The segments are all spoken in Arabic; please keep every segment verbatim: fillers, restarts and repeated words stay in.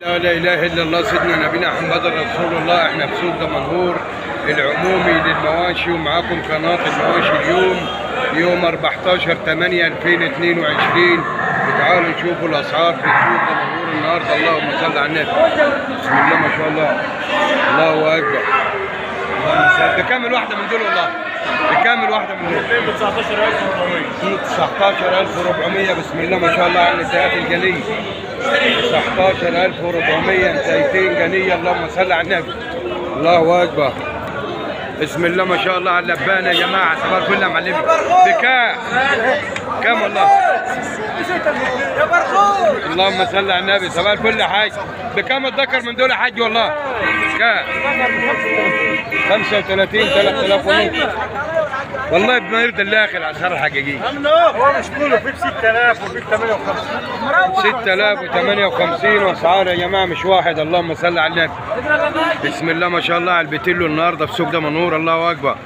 لا اله الا الله سيدنا نبينا محمد رسول الله. احنا في سوق دمنهور العمومي للمواشي، ومعاكم قناه المواشي اليوم يوم أربعتاشر تمانية ألفين واتنين وعشرين. وتعالوا نشوفوا الاسعار في سوق دمنهور النهارده. اللهم صل على النبي. بسم الله ما شاء الله، الله اكبر. بكام الواحده من دول والله؟ بكام الواحده من دول؟ ب تسعتاشر ألف وأربعمية. تسعتاشر ألف وأربعمية. بسم الله ما شاء الله على النتايات الجنيه. تسعتاشر ألف وأربعمية نتايتين جنيه. اللهم صل على النبي. الله اكبر. بسم الله ما شاء الله على اللبانه يا جماعه. صباح الفل يا معلمي. بكام؟ كام والله؟ يا برغوث. اللهم صل على النبي. صباح الفل يا حاج. بكام الذكر من دول يا حاج والله؟ كام؟ خمسة وتلاتين تلات آلاف ونص. والله بما يرضي الله اخي الاسعار الحقيقيه. هو مش كله في ب ستة آلاف وفي ب تمانية وخمسين. ستة آلاف وتمانية وخمسين واسعار يا جماعه مش واحد. اللهم صل على النبي. بسم الله ما شاء الله على البتيلو النهارده في سوق دمنهور. الله اكبر.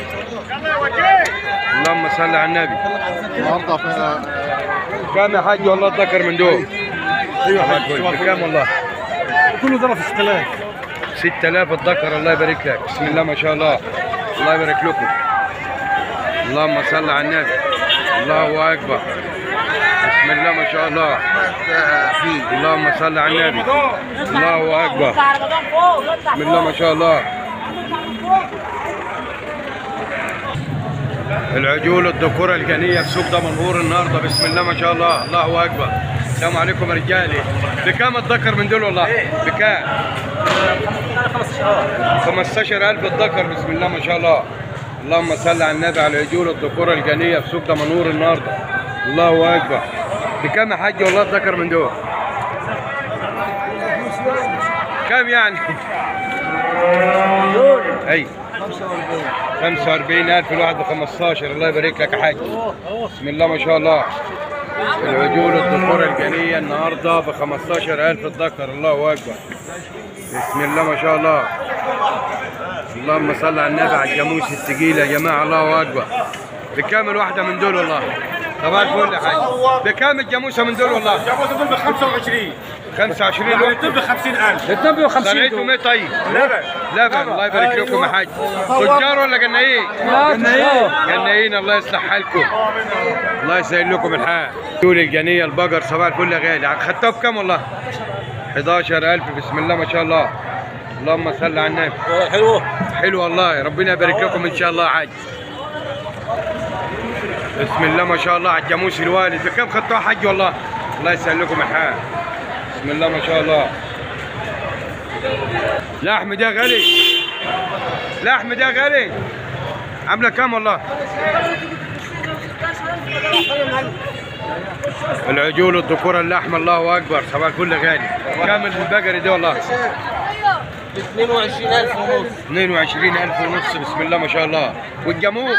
اللهم صل على النبي. النهارده كام يا حاج والله الذكر من دول؟ ايوه بكام والله؟ كله ضرب في ستة آلاف. ستة آلاف الذكر. الله يبارك لك. بسم الله ما شاء الله، الله يبارك لكم. اللهم صل على النبي. الله اكبر. بسم الله ما شاء الله. اللهم صل على النبي. الله اكبر. بسم الله ما شاء الله. العجول الذكوره الجنيه في سوق دمنهور النهارده. بسم الله ما شاء الله، الله اكبر. السلام عليكم يا رجالي. بكام الذكر من دول والله؟ بكام؟ خمستاشر ألف الذكر. بسم الله ما شاء الله. اللهم صل على النبي. على العجول الذكوره الجنيه في سوق دمنهور النهارده. الله اكبر. بكام يا حاج والله الذكر من دول؟ كام يعني؟ اي خمسة وأربعين ألف الواحد ب خمستاشر. الله يبارك لك يا حاج. بسم الله ما شاء الله. العجول الذكوره الجنيه النهارده ب خمستاشر ألف الذكر. الله اكبر. بسم الله ما شاء الله. اللهم صل على النبي. على الجاموس الثقيله يا جماعه. الله اكبر. بكام الواحده من دول والله؟ صباح الفل يا حاج. بكام الجاموسه من دول والله؟ الجاموسه دول ب خمسة وعشرين. خمسة وعشرين الاثنين ب خمسين ألف. الاثنين ب خمسين. صنعتهم ايه طيب؟ لبن. لبن. الله يبارك لكم يا حاج. تجار ولا جنايين؟ جنايين. جنايين. الله يصلح حالكم. الله يسهل لكم الحال. دول الجنيه البقر. صباح الفل يا غالي. خدتوها بكام والله؟ حداشر ألف. بسم الله ما شاء الله. اللهم صل على النبي. حلوه. حلو والله. ربنا يبارك لكم ان شاء الله يا حاج. بسم الله ما شاء الله على الجاموس الوالد. بكام خدتوها حاج والله؟ الله يسهل لكم الحال. بسم الله ما شاء الله. لحم ده غالي. لحم ده غالي. عامله كام والله؟ العجول الذكوره اللحمه. الله اكبر. صباح الفل غالي. كام البقري ده والله؟ اثنين وعشرين ألف ونص. اثنين وعشرين ألف ونص. بسم الله ما شاء الله. والجاموس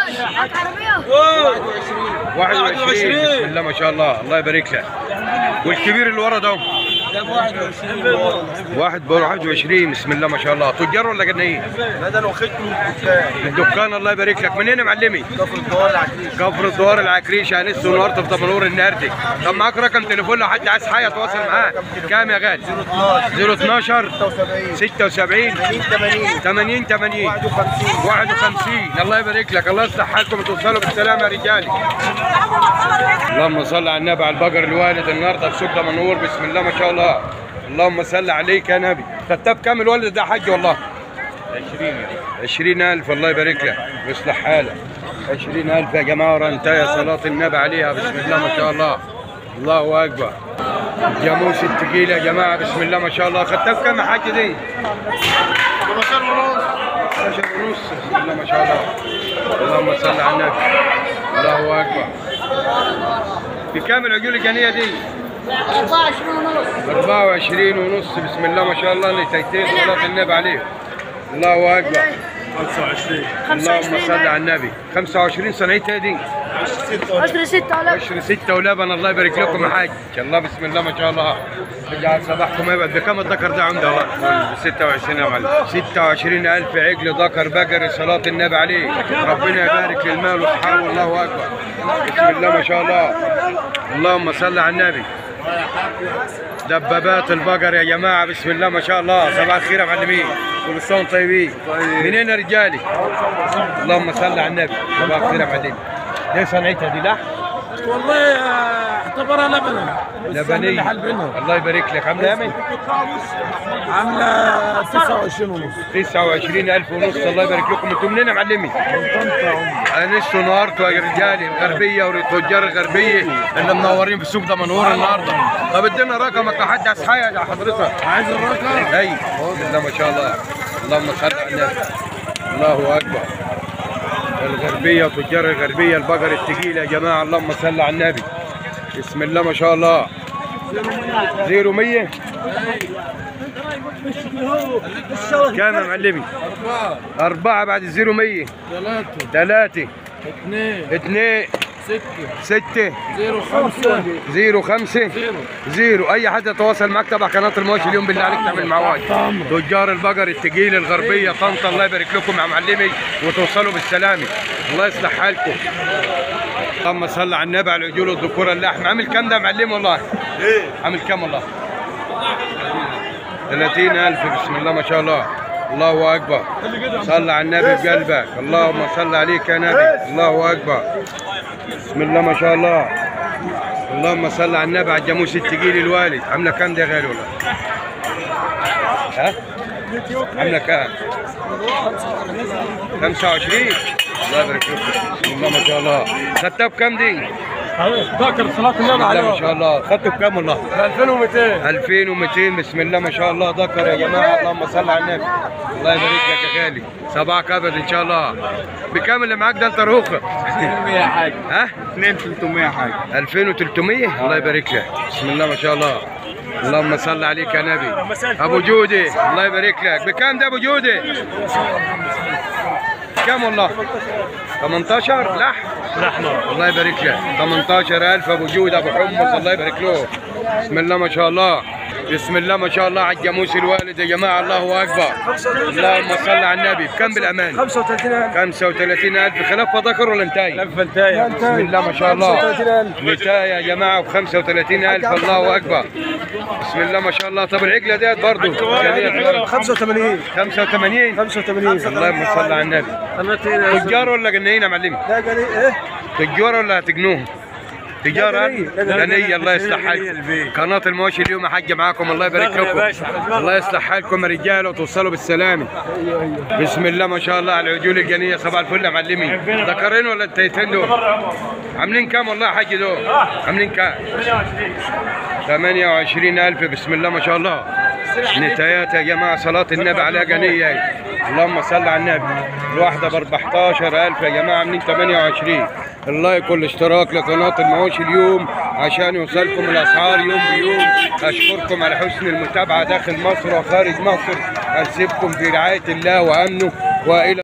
واحد وعشرين. بسم الله ما شاء الله، الله يبارك لك. والكبير اللي ورا ده ده ب واحد وعشرين. واحد ب واحد وعشرين. بسم الله ما شاء الله. تجار ولا جنايين؟ لا ده انا واخدته من الدكان. الدكان. الله يبارك لك. منين يا معلمي؟ كفر الدوار العكريش. كفر الدوار العكريش. انا لسه النهارده في دمنهور النهارده. طب معاك رقم تليفون لو حد عايز حاجه يتواصل معاه؟ كام يا غالي؟ صفر اتناشر ستة وسبعين ثمانين ثمانين واحد وخمسين. الله يبارك لك. الله يصلح حالكم وتوصلوا بالسلامه يا رجالي. اللهم صل على النبي. على البقر الوالد النهارده في سوق دمنهور. بسم الله ما شاء الله. اللهم صل عليك يا نبي. خدتها بكام الولد ده حاج والله؟ عشرين. عشرين ألف. الله يبارك لك ويصلح حالك. عشرين ألف يا جماعه. ورنتايه صلاه النبي عليها. بسم الله ما شاء الله. الله اكبر. الجاموس الثقيل يا جماعه. بسم الله ما شاء الله. خدتها بكام يا حاج دي؟ خمستاشر ونص. خمستاشر ونص. بسم الله ما شاء الله. اللهم صل على النبي. الله اكبر. بكام العجول الجنيه دي؟ أربعة وعشرين ونص. أربعة وعشرين ونص. بسم الله ما شاء الله. نتايتين صلاة النبي عليه. الله اكبر. خمسة وعشرين. اللهم صل على النبي. خمسة وعشرين صنعتها دي. عشرة ستة ولا عشرة ستة ولبن. الله يبارك لكم يا حاج. الله بسم الله ما شاء الله. اجعل صباحكم يبعد. بكام الذكر ده عنده والله؟ ب ستة وعشرين يا معلم. ستة وعشرين ألف عجل ذكر بقري صلاة النبي عليه. ربنا يبارك للمال واصحابه. الله اكبر. بسم الله ما شاء الله. اللهم صل على النبي. دبابات البقر يا جماعه، بسم الله ما شاء الله. صباح الخير يا معلمين، كل سنه وانتم طيبين. منين يا رجالي؟ اللهم صل على النبي. صباح الخير يا معلمين. ليه صنعتها دي لحم؟ والله اعتبرها لبنة لبنيه. الله يبارك لك. عامله ايه؟ عاملة تسعة وعشرين ونص. تسعة وعشرين ألف ونص. الله يبارك لكم. انتم منين يا معلمي؟ انستوا نهارتوا يا رجالي، الغربيه والتجار الغربيه اللي منورين في السوق ده منور النهارده. طب ادينا رقمك يا حاج عسحايه يا حضرتك. عايز الرقم؟ ايوه بسم الله ما شاء الله. اللهم صل على النبي. الله اكبر. الغربيه وتجار الغربيه البقر الثقيله يا جماعه. اللهم صل على النبي. بسم الله ما شاء الله. زيرو مية. كام يا معلمي؟ أربعة. أربعة بعد الزيرو مية. ثلاثة. ثلاثة. اثنين. اثنين. ستة. ستة. زيرو خمسة. زيرو خمسة. زيرو. زيرو. أي حد يتواصل معك تبع قناة المواشي اليوم بالله عليك تعمل معاه واجب. تجار البقر الثقيل الغربية طنطا. الله يبارك لكم يا معلمي وتوصلوا بالسلامة. الله يصلح حالكم. اللهم صل على النبي على العجول والذكور اللحم. عامل كام ده يا معلم والله؟ ايه؟ عامل كام والله؟ ثلاثين ألف. بسم الله ما شاء الله. الله أكبر. صل على النبي بقلبك. اللهم صل عليك يا نبي. الله أكبر. بسم الله ما شاء الله. اللهم صل على النبي على الجاموس الثقيل الوالد. عامله كام ده يا غالي والله؟ ها؟ عامله كام؟ خمسة وعشرين. الله يبارك فيك. بسم الله ما شاء الله. خدتها بكام دي؟ ذاكر صلاة بسم النبي الله عليه. ما شاء الله. خدته بكام والله؟ ألفين ومئتين. ألفين ومئتين. بسم الله ما شاء الله. ذكر يا جماعه. اللهم صل على النبي. الله يبارك لك يا غالي. صباحك ابد ان شاء الله. بكام اللي معاك ده انت رهوخه؟ ثلاثمية حاجة. ها؟ اثنين ثلاثمية حاجة. ألفين وثلاثمية. الله يبارك لك. بسم الله ما شاء الله. اللهم صل عليك يا نبي. ابو جودي الله يبارك لك. بكام ده ابو جودي؟ كام والله؟ ثمانية عشر لحم. لحمة. الله يبارك لك. ثمانية عشر ألف ابو جود ابو حمص. الله يبارك له. بسم الله ما شاء الله. بسم الله ما شاء الله على الجاموس الوالد يا جماعه. الله اكبر. اللهم صل على النبي. بكم بالامان؟ خمسة وثلاثين ألف. خمسة وثلاثين ألف. خلافه ذكر ولا انتاي؟ لفة انتاية. بسم الله ما شاء الله. نتاية يا جماعه ب خمسة وثلاثين ألف. الله اكبر. بسم الله ما شاء الله. طب العجله ديت برضه خمسة وثمانين. خمسة وثمانين. خمسة وثمانين. اللهم صل على النبي. تجار ولا جنيين يا معلم؟ لا قال ايه؟ تجار ولا هتجنوهم؟ تجارة جنية. غنية. الله يصلح حالكم. قناة المواشي اليوم يا حاج معاكم. الله يبارك لكم. الله يصلح حالكم يا رجاله وتوصلوا بالسلامة. بسم الله ما شاء الله على العجول الجنية. صباح الفل يا معلمين. ذكرين ولا التيتين دول؟ عاملين كام والله يا حاج دول؟ عاملين كام؟ ثمانية وعشرين ألف. بسم الله ما شاء الله. نتايات يا جماعة. صلاة النبي عليها غنية. اللهم صل على النبي. الواحدة ب أربعة عشر ألف يا جماعة. عاملين ثمانية وعشرين. اللايك والاشتراك لقناة المواشي اليوم عشان يوصلكم الأسعار يوم بيوم. أشكركم على حسن المتابعة داخل مصر وخارج مصر. أسيبكم في رعاية الله وأمنه وإلى